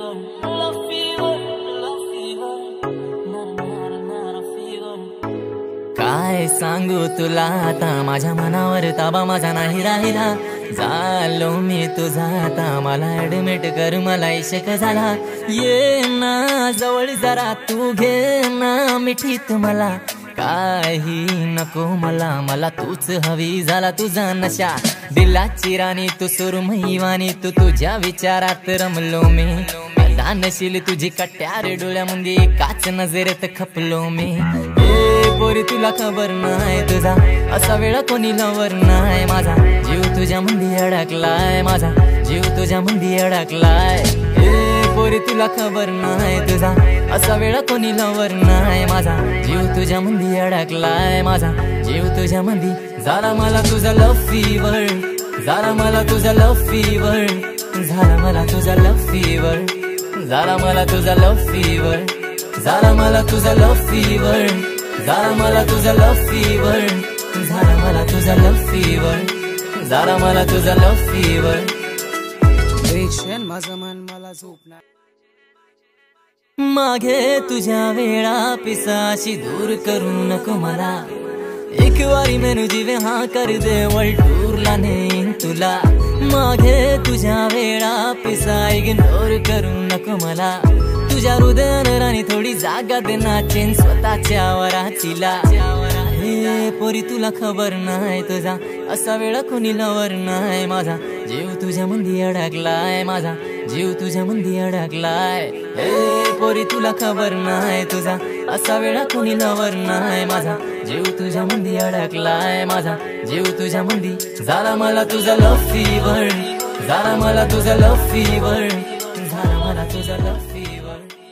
काय सांगू तुला आता, माझ्या मनावर ताबा माझा नाही राहिला. झालो मी तुझा आता, मला ऍडमिट कर, मला इश्क झाला. ये ना जवळ जरा, तू घे ना मिठीत मला. काही नको मला, मला तूच हवी, झाला तुझा नशा. दिलाची राणी तू सुरमई वाणी, तू तुझ्या विचारात रमलो मी. दानशील तुझी कट्यार डोळ्यामध्ये, काच नजरेत खपलो मी. पोरी तुला खबर नाही तुझा असा वेळा कोणी लवर नाही. माझा जीव तुझ्या मंदी अडकलाय, माझा जीव तुझ्या मंदी अडकलाय. पोरी तुला खबर नाही तुझा असा वेळा कोणी लवर नाही. माझा जीव तुझ्या मंदी अडकलाय, माझा जीव तुझ्या मंदी. झाला मला तुझा लव फीवर, झाला मला तुझा लव फीवर, झाला मला तुझा लव फीवर, झाला मला तुझा लव फीवर, झाला मला तुझा लव फीवर, झाला मला तुझा लव फीवर, झाला मला तुझा लव फीवर, झाला मला तुझा लव फीवर. रेशन माझं मन मला झोपणार. मागे तुझ्या वेळा पिसाशी दूर करू नको मला. एक वारी मेनू जीवे हा कर दे, वलटूरला नेईन तुला. मागे तुझ्या वेळा पिसा इग्नोर करू नको मला. तुझ्या हृदयानं राणी थोडी जागा दे, नाचेन स्वतःच्या वरातीला. हे पोरी तुला खबर नाही तुझा असा वेळा कोणी लवर नाही. माझा जीव तुझ्या मंदी अडकलाय, माझा जीव तुझ्या मंदी अडकलाय. हे पोरी तुला खबर नाही तुझा असा वेळा कोणी लवर नाही. माझा जीव तुझ्या मंदी अडकलाय, माझा जीव तुझ्या मंदी. झाला मला तुझा लव फीवर, झाला मला तुझा लव फीवर, झाला मला तुझा लव फीवर.